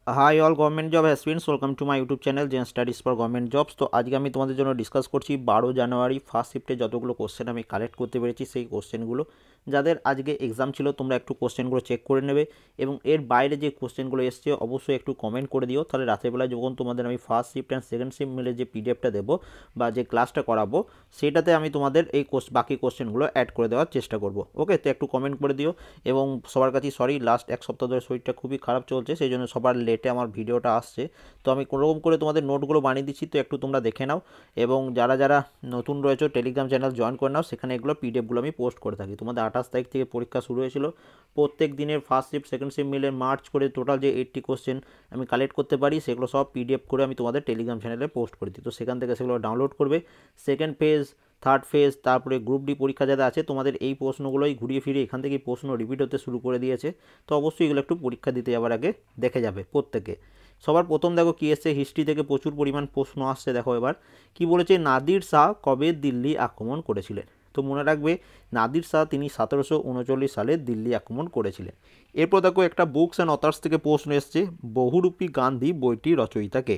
High all government job aspirants, welcome to my YouTube channel Zen Studies for government jobs. তো আজকে আমি তোমাদের জন্য ডিসকাস করছি 12 জানুয়ারি ফার্স্ট শিফটে যতগুলো কোশ্চেন আমি কালেক্ট করতে পেরেছি সেই কোশ্চেনগুলো। যাদের আজকে এক্সাম ছিল তোমরা একটু কোশ্চেনগুলো চেক করে নেবে এবং এর বাইরে যে কোশ্চেনগুলো এসছে অবশ্যই একটু কমেন্ট করে দিও, তাহলে রাতেরবেলা যখন তোমাদের আমি first shift and second shift মিলে যে পিডিএফটা দেবো বা যে ক্লাসটা করাবো সেটাতে আমি তোমাদের এই বাকি কোশ্চেনগুলো অ্যাড করে দেওয়ার চেষ্টা করবো। ওকে, তো একটু কমেন্ট করে দিও এবং সবার কাছেই সরি, লাস্ট এক সপ্তাহ ধরে শরীরটা খুবই খারাপ চলছে, সেই জন্য সবার লেটে আমার ভিডিওটা আসছে। তো আমি কোনোরকম করে তোমাদের নোটগুলো বানিয়ে দিচ্ছি, তো একটু তোমরা দেখে নাও এবং যারা যারা নতুন রয়েছে টেলিগ্রাম চ্যানেল জয়েন করে নাও, সেখানে এগুলো পিডিএফগুলো আমি পোস্ট করে থাকি। তোমাদের 28 তারিখ থেকে পরীক্ষা শুরু হয়েছিল, প্রত্যেক দিনের ফার্স্ট শিফট সেকেন্ড শিফট মিলে মার্চ করে টোটাল যে 80 কোশ্চেন আমি কালেক্ট করতে পারি সেগুলো সব পিডিএফ করে আমি তোমাদের টেলিগ্রাম চ্যানেলে পোস্ট করে দিই। তো সেখান থেকে সেগুলো ডাউনলোড করবে। সেকেন্ড ফেজ, থার্ড ফেজ, তারপরে গ্রুপ ডি পরীক্ষা যাদের আছে তোমাদের এই প্রশ্নগুলোই ঘুরিয়ে ফিরে এখান থেকে প্রশ্ন রিপিট হতে শুরু করে দিয়েছে। তো অবশ্যই এগুলো একটু পরীক্ষা দিতে যাওয়ার আগে দেখে যাবে প্রত্যেকে। সবার প্রথম দেখো কি এসছে, হিস্ট্রি থেকে প্রচুর পরিমাণ প্রশ্ন আসছে। দেখো এবার কি বলেছে, নাদির শাহ কবে দিল্লি আক্রমণ করেছিলেন? তো মনে রাখবে নাদির শাহ তিনি 1739 সালে দিল্লি আক্রমণ করেছিলেন। এরপর দেখো একটা বুকস অ্যান্ড অথার্স থেকে প্রশ্ন এসছে, বহুরূপী গান্ধী বইটি রচয়িতাকে?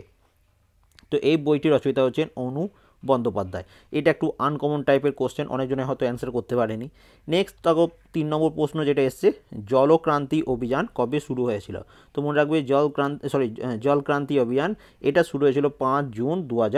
তো এই বইটির রচয়িতা হচ্ছেন অনু বন্দ্যোপাধ্যায়। এটা একটু আনকমন টাইপের কোশ্চেন, অনেকজনে হয়তো অ্যান্সার করতে পারেনি। নেক্সট দেখো 3 নম্বর প্রশ্ন যেটা এসছে, জলক্রান্তি অভিযান কবে শুরু হয়েছিল? তো মনে রাখবে জলক্রান্তি অভিযান এটা শুরু হয়েছিল 5 জুন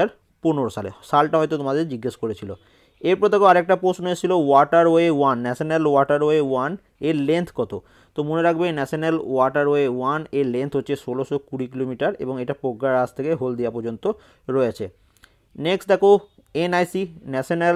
2015 সালে। সালটা হয়তো তোমাদের জিজ্ঞেস করেছিল। এরপর দেখো আরেকটা প্রশ্ন এসেছিল, ওয়াটারওয়ে 1, ন্যাশনাল ওয়াটারওয়ে 1 এর লেন্থ কত? তো মনে রাখবে ন্যাশনাল ওয়াটারওয়ে 1 এর লেন্থ হচ্ছে 1620 কিলোমিটার এবং এটা প্রজ্ঞারাজ থেকে হলদিয়া পর্যন্ত রয়েছে। নেক্সট দেখো এনআইসি, ন্যাশনাল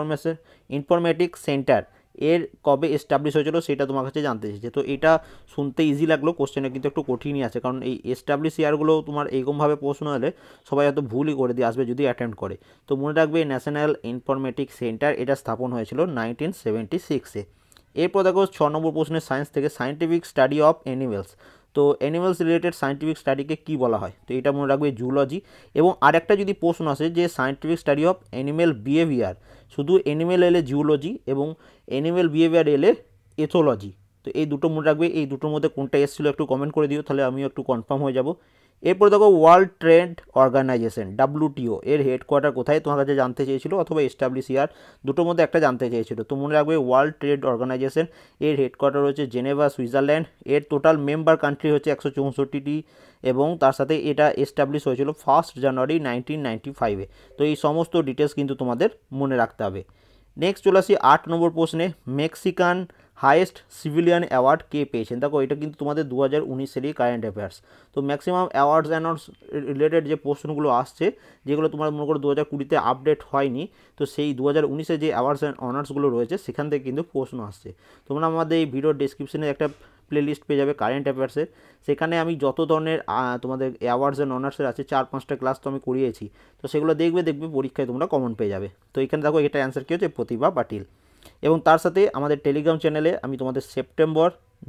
ইনফরমেটিক সেন্টার এর কবে এস্টাবলিশ হয়েছিল সেটা তোমার কাছে জানতে চেয়েছে। তো এটা শুনতে ইজি লাগলো, কোশ্চেনে কিন্তু একটু কঠিনই আছে, কারণ এই এস্টাবলিশ ইয়ারগুলো তোমার এইরকমভাবে প্রশ্ন হলে সবাই হয়তো ভুলই করে দিয়ে আসবে যদি অ্যাটেম্প্ট করে। তো মনে রাখবে ন্যাশনাল ইনফরমেটিক সেন্টার এটা স্থাপন হয়েছিল 1976-এ। এরপর দেখো 6 নম্বর প্রশ্নের সায়েন্স থেকে, সায়েন্টিফিক স্টাডি অফ অ্যানিমেলস। তো অ্যানিমেলস রিলেটেড সায়েন্টিফিক স্টাডিকে কী বলা হয়? তো এটা মনে রাখবে জুলজি। এবং আরেকটা যদি প্রশ্ন আসে যে scientific study of animal behaviour, শুধু অ্যানিমেল এলে জিওলজি এবং অ্যানিমেল বিহেভিয়ার এলে এথোলজি। তো এই দুটো মনে রাখবে, এই দুটোর মধ্যে কোনটা এসেছিলো একটু কমেন্ট করে দিও, তাহলে আমিও একটু কনফার্ম হয়ে যাব। এরপর দেখো ওয়ার্ল্ড ট্রেড অর্গানাইজেশন WTO এর হেডকোয়ার্টার কোথায় তোমার কাছে জানতে চেয়েছিল, অথবা এস্টাবলিশ ইয়ার, দুটোর মধ্যে একটা জানতে চেয়েছিল। তো মনে রাখবে ওয়ার্ল্ড ট্রেড অর্গানাইজেশন এর হেডকোয়ার্টার হচ্ছে জেনেভা, সুইজারল্যান্ড। এর টোটাল মেম্বার কান্ট্রি হচ্ছে 164টি এবং তার সাথে এটা এস্টাবলিশ হয়েছিল 1 জানুয়ারি 1995-এ। তো এই সমস্ত ডিটেলস কিন্তু তোমাদের মনে রাখতে হবে। নেক্সট চলে আসি 8 নম্বর প্রশ্নে, মেক্সিকান হাইয়েস্ট সিভিলিয়ান অ্যাওয়ার্ড কে পেয়েছেন? দেখো এটা কিন্তু তোমাদের 2019 সালেরই কারেন্ট অ্যাফেয়ার্স। তো ম্যাক্সিমাম অ্যাওয়ার্ডস রিলেটেড যে প্রশ্নগুলো আসছে, যেগুলো তোমার মনে করো 2020-তে আপডেট হয়নি, তো সেই 2019-এ যে অ্যাওয়ার্ডস অ্যান্ড অনার্সগুলো রয়েছে সেখান থেকে কিন্তু প্রশ্ন আসছে। তোমরা আমাদের এই ভিডিওর ডেসক্রিপশনে একটা প্লেলিস্ট পেয়ে যাবে কারেন্ট অ্যাফেয়ার্সের, সেখানে আমি যত ধরনের তোমাদের অ্যাওয়ার্ডস অ্যান্ড অনার্সের আছে 4-5টা ক্লাস তো আমি করিয়েছি। তো সেগুলো দেখবে পরীক্ষায় তোমরা কমন পেয়ে যাবে। তো এখানে দেখো এটা অ্যান্সার কী হচ্ছে, প্রতিভা পাটিল। এবং তার সাথে আমাদের টেলিগ্রাম চ্যানেলে আমি তোমাদের সেপ্টেম্বর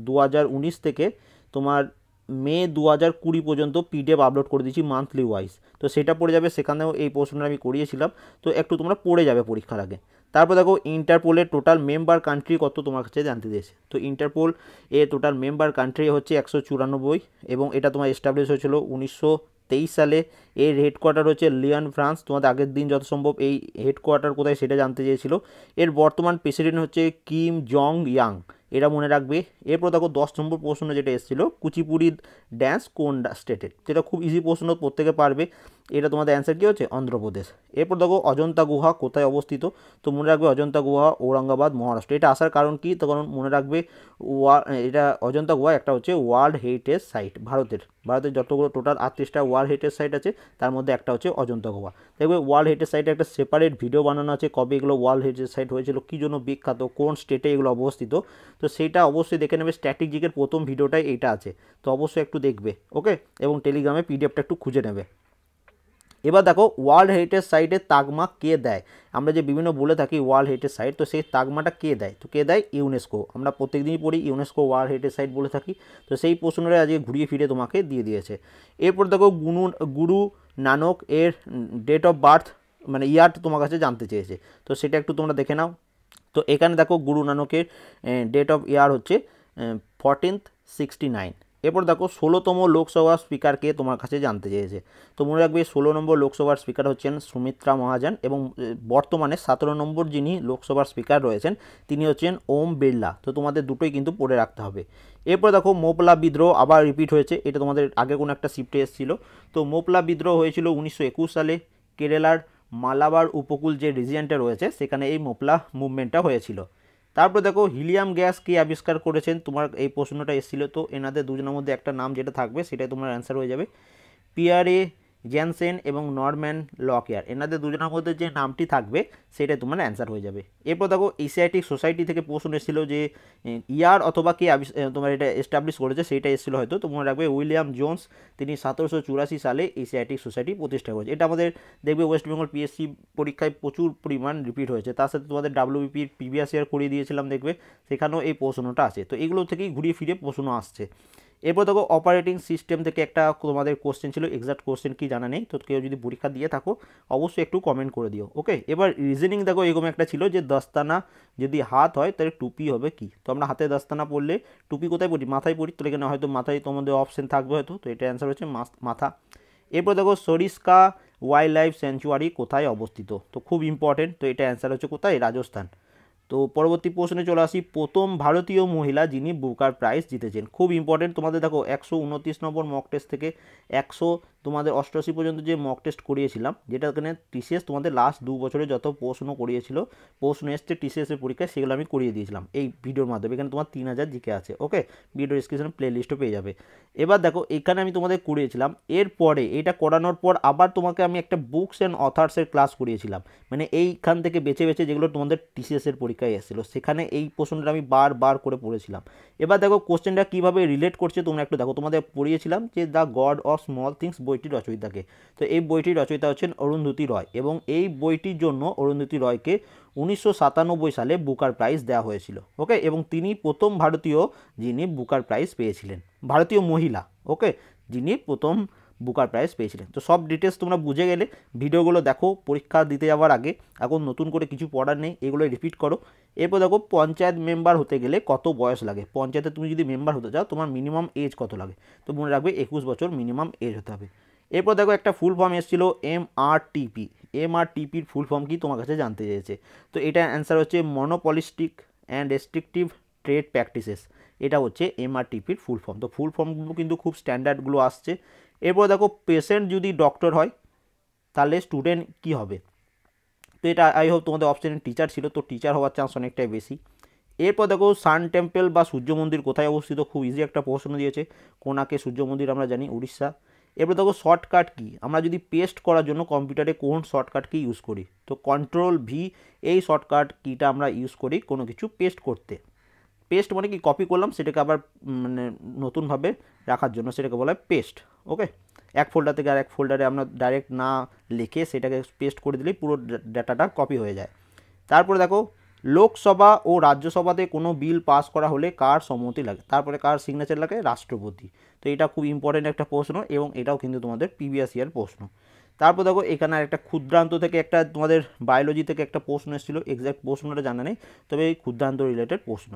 2019 থেকে তোমার মে 2020 পর্যন্ত পিডিএফ আপলোড করে দিয়েছি মান্থলি ওয়াইজ। তো সেটা পড়ে যাবে, সেখানেও এই প্রশ্নটা আমি করিয়েছিলাম। তো একটু তোমরা পড়ে যাবে পরীক্ষার আগে। তারপর দেখো ইন্টারপোলের টোটাল মেম্বার কান্ট্রি কত তোমার কাছে জানতে দিয়েছে। তো ইন্টারপোল এর টোটাল মেম্বার কান্ট্রি হচ্ছে 194 এবং এটা তোমার এস্টাবলিশ হয়েছিল 1923 সালে। এর হেডকোয়ার্টার হচ্ছে লিয়ন, ফ্রান্স। তোমাদের আগের দিন যত সম্ভব এই হেডকোয়ার্টার কোথায় সেটা জানতে চেয়েছিল। এর বর্তমান প্রেসিডেন্ট হচ্ছে কিম জং ইয়াং, এটা মনে রাখবে। এরপর দেখো 10 নম্বর প্রশ্ন যেটা এসেছিল, কুচিপুড়ি ড্যান্স কোন স্টেটের? যেটা খুব ইজি প্রশ্ন, প্রত্যেকে পারবে। এটা তোমাদের অ্যান্সার কী হচ্ছে, অন্ধ্রপ্রদেশ। এরপর দেখো অজন্তা গুহা কোথায় অবস্থিত? তো মনে রাখবে অজন্তা গুহা ঔরঙ্গাবাদ, মহারাষ্ট্র। এটা আসার কারণ কি? তো কারণ মনে রাখবে এটা অজন্তা গুহা একটা হচ্ছে ওয়ার্ল্ড হেরিটেজ সাইট, ভারতের যতগুলো টোটাল 38টা ওয়ার্ল্ড হেরিটেজ সাইট আছে তার মধ্যে একটা হচ্ছে অজন্তা গুহা। দেখবে ওয়ার্ল্ড হেরিটেজ সাইটে একটা সেপারেট ভিডিও বানানো আছে, কবে এগুলো ওয়ার্ল্ড হেরিটেজ সাইট হয়েছিল, কী জন্য বিখ্যাত, কোন স্টেটে এগুলো অবস্থিত। তো সেইটা অবশ্যই দেখে নেবে, স্ট্র্যাটেজিকের প্রথম ভিডিওটাই এইটা আছে, তো অবশ্যই একটু দেখবে। ওকে, এবং টেলিগ্রামে পিডিএফটা একটু খুঁজে নেবে। এবার দেখো ওয়ার্ল্ড হেরিটেজ সাইটের তাগমা কে দেয়? আমরা যে বিভিন্ন বলে থাকি ওয়ার্ল্ড হেরিটেজ সাইট, তো সেই তাগমাটা কে দেয়? তো কে দেয়? ইউনেস্কো। আমরা প্রত্যেকদিনই পড়ি ইউনেস্কো ওয়ার্ল্ড হেরিটেজ সাইট বলে থাকি। তো সেই প্রশ্নটা আজকে ঘুরিয়ে ফিরে তোমাকে দিয়ে দিয়েছে। এরপর দেখো গুরু নানক এর ডেট অফ বার্থ মানে ইয়ার তোমার কাছে জানতে চেয়েছে, তো সেটা একটু তোমরা দেখে নাও। তো এখানে দেখো গুরু নানকের ডেট অফ ইয়ার হচ্ছে 1469 এরপর দেখো 16তম লোকসভার স্পিকারকে তোমার কাছে জানতে চেয়েছে। তো মনে রাখবে 16 নম্বর লোকসভার স্পিকার হচ্ছেন সুমিত্রা মহাজন, এবং বর্তমানে 17 নম্বর যিনি লোকসভার স্পিকার রয়েছেন তিনি হচ্ছেন ওম বিড়লা। তো তোমাদের দুটোই কিন্তু পড়ে রাখতে হবে। এরপর দেখো মোপলা বিদ্রোহ আবার রিপিট হয়েছে, এটা তোমাদের আগে কোনো একটা শিফটে এসেছিল। তো মোপলা বিদ্রোহ হয়েছিল 1921 সালে কেরালার মালাবার উপকূল যে রিজিয়নটা রয়েছে সেখানে এই মোপলা মুভমেন্টটা হয়েছিল। তারপর দেখো হিলিয়াম গ্যাস কে আবিষ্কার করেছেন, তোমার এই প্রশ্নটা এসেছিল। তো এনাদের দুজনের মধ্যে একটা নাম যেটা থাকবে সেটাই তোমার অ্যান্সার হয়ে যাবে। পিয়ারে জ্যানসেন এবং নরম্যান লকয়ার, এনাদের দুজনের মধ্যে যে নামটি থাকবে সেটাই তোমার অ্যান্সার হয়ে যাবে। এরপর দেখো এশিয়াটিক সোসাইটি থেকে প্রশ্ন এসেছিল যে ইয়ার অথবা কে তোমার এটা এস্টাবলিশ করেছে সেইটা এসেছিলো হয়তো। তো মনে রাখবে উইলিয়াম জোন্স, তিনি 1784 সালে এশিয়াটিক সোসাইটি প্রতিষ্ঠা করেছে। এটা আমাদের দেখবে ওয়েস্ট বেঙ্গল পিএসসি পরীক্ষায় প্রচুর পরিমাণ রিপিট হয়েছে। তার সাথে তোমাদের ডাব্লিউবিপির প্রিভিয়াস ইয়ার করিয়ে দিয়েছিলাম, দেখবে সেখানেও এই প্রশ্নটা আছে। তো এগুলো থেকেই ঘুরিয়ে ফিরে প্রশ্ন আসছে। এরপর দেখো অপারেটিং সিস্টেম থেকে একটা তোমাদের কোশ্চেন ছিল, এক্সাক্ট কোশ্চেন কি জানা নেই। তো কেউ যদি পরীক্ষা দিয়ে থাকো অবশ্যই একটু কমেন্ট করে দিও। ওকে, এবার রিজনিং দেখো এরকম একটা ছিল যে দস্তানা যদি হাত হয় তাহলে টুপি হবে কি। তো আমরা হাতে দস্তানা পড়লে টুপি কোথায় পড়ি, মাথায় পড়ি। তো এখানে হয়তো মাথায় তোমাদের অপশন থাকবে হয়তো। তো এটা অ্যান্সার হচ্ছে মাথা। এরপর দেখো সরিস্কা ওয়াইল্ড লাইফ স্যাংচুয়ারি কোথায় অবস্থিত। তো খুব ইম্পর্টেন্ট। তো এটা অ্যান্সার হচ্ছে কোথায়, রাজস্থান। তো পরবর্তী প্রশ্নে চলে আসি, প্রথম ভারতীয় মহিলা যিনি বুকার প্রাইজ জিতেছেন। খুব ইম্পর্টেন্ট। তোমাদের দেখো 129 নম্বর মক টেস্ট থেকে 188 পর্যন্ত যে মক টেস্ট করিয়েছিলাম, যেটা এখানে টিসিএস তোমাদের লাস্ট 2 বছরে যত প্রশ্ন করিয়েছিল, প্রশ্ন এসছে টিসিএসের পরীক্ষায়, সেগুলো আমি করিয়ে দিয়েছিলাম এই ভিডিওর মাধ্যমে। এখানে তোমার 3000 জিকে আছে। ওকে, ভিডিও ডিসক্রিপশনে প্লে লিস্টও পেয়ে যাবে। এবার দেখো এখানে আমি তোমাদের করিয়েছিলাম, এরপরে এটা করানোর পর আবার তোমাকে আমি একটা বুকস অ্যান্ড অথার্সের ক্লাস করিয়েছিলাম, মানে এইখান থেকে বেছে বেছে যেগুলো তোমাদের টিসিএসের পরীক্ষায় এসেছিলো, সেখানে এই প্রশ্নটা আমি বারবার করে পড়েছিলাম। এবার দেখো কোশ্চেনটা কীভাবে রিলেট করছে তোমরা একটু দেখো। তোমাদের পড়িয়েছিলাম যে The God of Small Things বইটির রচয়িতাকে। তো এই বইটির রচয়িতা হচ্ছেন অরুন্ধতী রয়, এবং এই বইটির জন্য অরুন্ধতী রয়কে 1997 সালে বুকার প্রাইজ দেওয়া হয়েছিল। ওকে, এবং তিনি প্রথম ভারতীয় যিনি বুকার প্রাইজ পেয়েছিলেন, ভারতীয় মহিলা, ওকে, যিনি প্রথম বুকার প্রাইজ পেয়েছিলেন। তো সব ডিটেলস তোমরা বুঝে গেলে ভিডিওগুলো দেখো পরীক্ষা দিতে যাওয়ার আগে। এখন নতুন করে কিছু পড়ার নেই, এগুলো রিপিট করো। এরপর দেখো পঞ্চায়েত মেম্বার হতে গেলে কত বয়স লাগে। পঞ্চায়েতে তুমি যদি মেম্বার হতে চাও তোমার মিনিমাম এজ কত লাগে। তো মনে রাখবে 21 বছর মিনিমাম এজ হতে হবে। এরপর দেখো একটা ফুল ফর্ম এসেছিল এমআরটিপি। এমআরটিপির ফুল ফর্ম কি তোমার কাছে জানতে চেয়েছে। তো এটা অ্যান্সার হচ্ছে Monopolistic and Restrictive Trade Practices. এটা হচ্ছে এমআরটিপির ফুল ফর্ম। তো ফুল ফর্মগুলো কিন্তু খুব স্ট্যান্ডার্ডগুলো আসছে। এরপর দেখো পেশেন্ট যদি ডক্টর হয় তাহলে স্টুডেন্ট কি হবে। তো এটা আই হোপ তোমাদের অপশানে টিচার ছিল, তো টিচার হওয়ার চান্স অনেকটাই বেশি। এরপর দেখো সান টেম্পল বা সূর্য মন্দির কোথায় অবস্থিত। খুব ইজি একটা প্রশ্ন দিয়েছে, কোনাকে সূর্য মন্দির আমরা জানি উড়িষ্যা। এরপর দেখো শর্টকাট কি, আমরা যদি পেস্ট করার জন্য কম্পিউটারে কোন শর্টকাট কি ইউজ করি। তো কন্ট্রোল ভি এই শর্টকাট কিটা আমরা ইউজ করি কোনো কিছু পেস্ট করতে। পেস্ট মানে কি, কপি করলাম সেটাকে আবার মানে নতুনভাবে রাখার জন্য সেটাকে বলা হয় পেস্ট। ওকে, এক ফোল্ডার থেকে আর এক ফোল্ডারে আমরা ডাইরেক্ট না লিখে সেটাকে পেস্ট করে দিলেই পুরো ডাটাটা কপি হয়ে যায়। তারপরে দেখো লোকসভা ও রাজ্যসভাতে কোনো বিল পাস করা হলে কার সম্মতি লাগে, তারপরে কার সিগনেচার লাগে, রাষ্ট্রপতি। তো এটা খুব ইম্পর্টেন্ট একটা প্রশ্ন, এবং এটাও কিন্তু তোমাদের প্রিভিয়াস ইয়ার প্রশ্ন। তারপর দেখো এখানে একটা ক্ষুদ্রান্ত থেকে একটা তোমাদের বায়োলজি থেকে একটা প্রশ্ন এসেছিলো, এক্স্যাক্ট প্রশ্নটা জানা নেই, তবে এই ক্ষুদ্রান্ত রিলেটেড প্রশ্ন।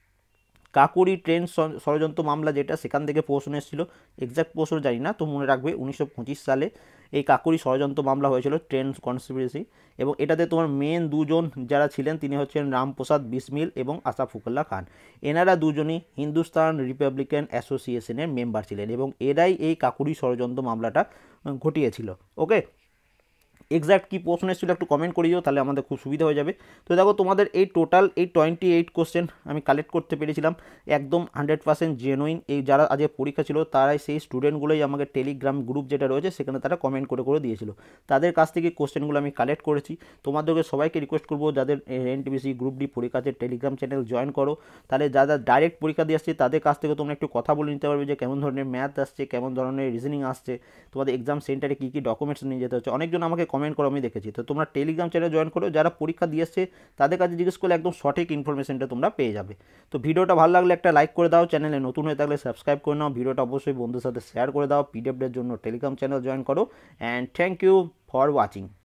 কাকুরি ট্রেন ষড়যন্ত্র মামলা যেটা, সেখান থেকে প্রশ্ন এসেছিলো, এক্স্যাক্ট প্রশ্ন জানি না। তো মনে রাখবে 1925 সালে এই কাকুরি ষড়যন্ত্র মামলা হয়েছিল, ট্রেন কনস্পিরেসি। এবং এটাতে তোমার মেন দুজন যারা ছিলেন তিনি হচ্ছেন রামপ্রসাদ বিসমিল এবং আসাফুকুল্লাহ খান। এনারা দুজনই হিন্দুস্তান রিপাবলিকান অ্যাসোসিয়েশনের মেম্বার ছিলেন, এবং এরাই এই কাকুরি ষড়যন্ত্র মামলাটা ঘটিয়েছিল। ওকে, এক্স্যাক্ট কী প্রশ্ন এসেছিলো একটু কমেন্ট করে দিও, তাহলে আমাদের খুব সুবিধা হয়ে যাবে। তো দেখো তোমাদের এই টোটাল এই 28 কোশ্চেন আমি কালেক্ট করতে পেরেছিলাম, একদম 100% জেনুইন। এই যারা আজকে পরীক্ষা ছিল তারাই সেই স্টুডেন্টগুলোই আমাকে টেলিগ্রাম গ্রুপ যেটা রয়েছে সেখানে তারা কমেন্ট করে দিয়েছিল, তাদের কাছ থেকে কোশ্চেনগুলো আমি কালেক্ট করেছি। তোমাদেরকে সবাইকে রিকোয়েস্ট করবো যাদের এনটিপিসি গ্রুপ ডি পরীক্ষাতে টেলিগ্রাম চ্যানেল জয়েন করো, তাহলে যারা ডাইরেক্ট পরীক্ষা দিয়ে আসছে তাদের কাছ থেকে তোমরা একটু কথা বলে নিতে পারবে যে কেমন ধরনের ম্যাথ আসছে, কেমন ধরনের রিজনিং আসছে, তোমাদের এক্সাম সেন্টারে কী কী ডকুমেন্টস নিয়ে যেতে হচ্ছে। অনেকজন আমাকে কমেন্ট করো, আমি দেখেছি। তো তোমরা টেলিগ্রাম চ্যানেল জয়েন করো, যারা পরীক্ষা দিয়ে এসছে তাদের কাছে জিজ্ঞেস করলে একদম সঠিক ইনফরমেশনটা তোমরা পেয়ে যাবে। তো ভিডিওটা ভালো লাগলে একটা লাইক করে দাও, চ্যানেলে নতুন হয়ে থাকলে সাবস্ক্রাইব করে নাও, ভিডিওটা অবশ্যই বন্ধুদের সাথে শেয়ার করে দাও, পিডিএফের জন্য টেলিগ্রাম চ্যানেল জয়েন করো। And thank you for watching.